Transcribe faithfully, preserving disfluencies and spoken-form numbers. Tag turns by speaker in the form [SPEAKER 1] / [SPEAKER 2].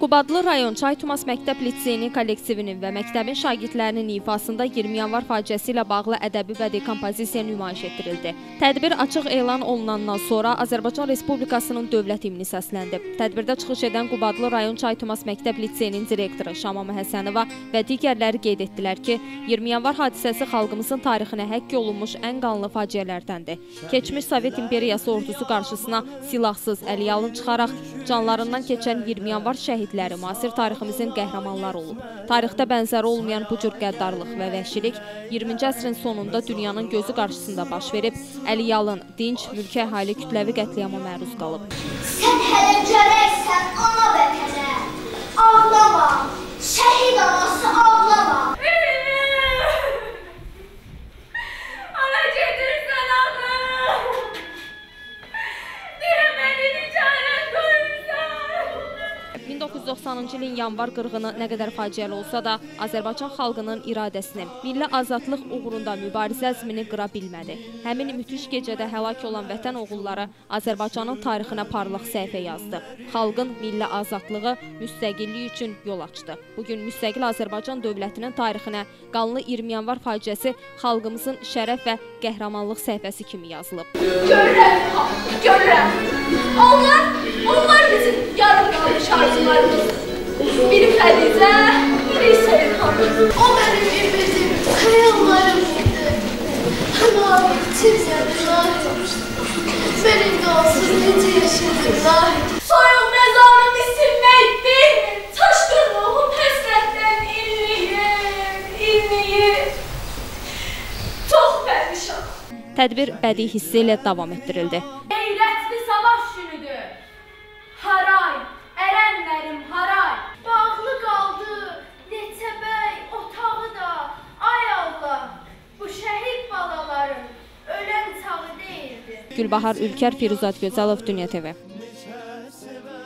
[SPEAKER 1] Qubadlı rayon Çay Tumas Məktəb Liseyinin kollektivinin və məktəbin şagirdlərinin ifasında iyirmi yanvar faciəsi ilə bağlı ədəbi bədii kompozisiya nümayiş etdirildi. Tədbir açıq elan olunandan sonra Azərbaycan Respublikasının dövlət himni səsləndi. Tədbirdə çıxış edən Qubadlı rayon Çay Tumas Məktəb Liseyinin direktoru Şamama Həsənova və digərləri qeyd etdilər ki, iyirmi yanvar hadisəsi xalqımızın tarixinə həkk olunmuş ən qanlı faciələrdəndir. Keçmiş Sovet İmperiyası ordusu qarşısına silahsız, əliyalın çıxaraq canlarından keçən iyirmi yanvar şəhidləri müasir tariximizin qəhrəmanları olub. Tarixdə bənzəri olmayan bu cür qəddarlıq və vəhşilik iyirminci əsrin sonunda dünyanın gözü qarşısında baş verib, əliyalın, dinc, mülki əhali kütləvi qətliama məruz qalıb.
[SPEAKER 2] Sən hələ gərəksən ana vətənə, ağlama, şəhid anası ağlama.
[SPEAKER 3] Ana gedirsən adı, deyə məni nicarət qoyursan.
[SPEAKER 1] min doqquz yüz doxsanıncı ilin yanvar qırğını nə qədər faciəli olsa da, Azərbaycan xalqının iradəsini, milli azadlıq uğrunda mübarizə əzmini qıra bilmədi. Həmin müthiş gecədə həlak olan vətən oğulları Azərbaycanın tarixinə parlaq səhifə yazdı. Xalqın milli azadlığı, müstəqillik üçün yol açdı. Bugün müstəqil Azərbaycan dövlətinin tarixinə qanlı iyirmi yanvar faciəsi xalqımızın şərəf və qəhrəmanlıq səhifəsi kimi yazılıb.
[SPEAKER 3] Görürəm, görürəm. Onlar, onlar bizim yarım qalmış arzularımız. Biri Xədicə, biri Hüseyin xanım.
[SPEAKER 2] O mənim ümidім, xəyallarımdır. Amma çizəm zahid. Mən indi olsun necə yaşadım zahid.
[SPEAKER 3] Soyuq məzarım isinməkdir. Çaşqın ruhum həsrətdən inləyir, inləyir. Çox pərişan.
[SPEAKER 1] Tədbir bədii hissi ilə davam etdirildi.
[SPEAKER 3] Qeyrətli savaş günüdür. Haray, ərənlərim haray.
[SPEAKER 2] Bağlı qaldı neçə bəy otağı da. Ay Allah, bu şəhid balaların ölən çağı deyildi.
[SPEAKER 1] Gülbahar Ülkər, Firuzat Gözəlov, Dünya T V.